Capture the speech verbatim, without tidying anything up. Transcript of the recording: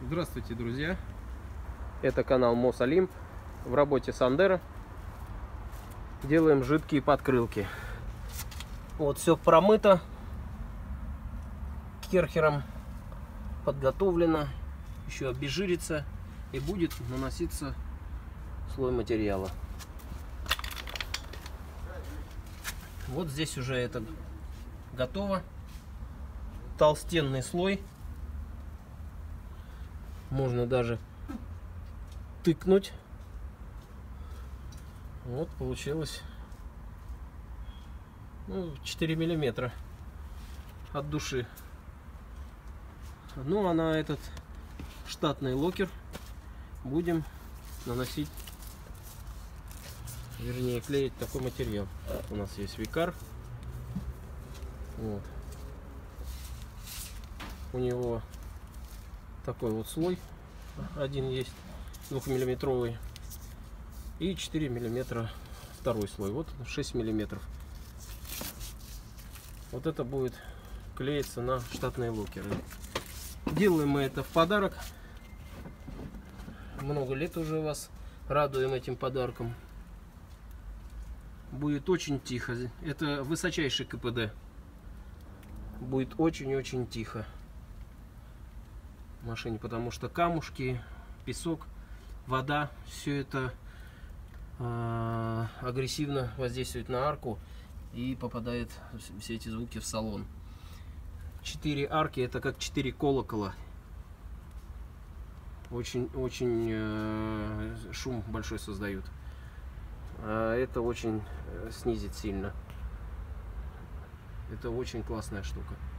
Здравствуйте, друзья! Это канал Мосолимп. В работе Сандеро делаем жидкие подкрылки. Вот все промыто керхером, подготовлено, еще обезжирится и будет наноситься слой материала. Вот здесь уже это готово. Толстенный слой. Можно даже тыкнуть. Вот получилось, ну, четыре миллиметра от души. Ну а на этот штатный локер будем наносить, вернее клеить такой материал. У нас есть Викар. Вот. У него такой вот слой, один есть двухмиллиметровый, и четыре миллиметра второй слой. Вот шесть миллиметров. Вот это будет клеиться на штатные локеры. Делаем мы это в подарок. Много лет уже вас радуем этим подарком. Будет очень тихо. Это высочайший КПД. Будет очень-очень тихо в машине, потому что камушки, песок, вода, все это э, агрессивно воздействует на арку и попадает все эти звуки в салон. Четыре арки — это как четыре колокола. Очень-очень э, шум большой создают. А это очень снизит сильно. Это очень классная штука.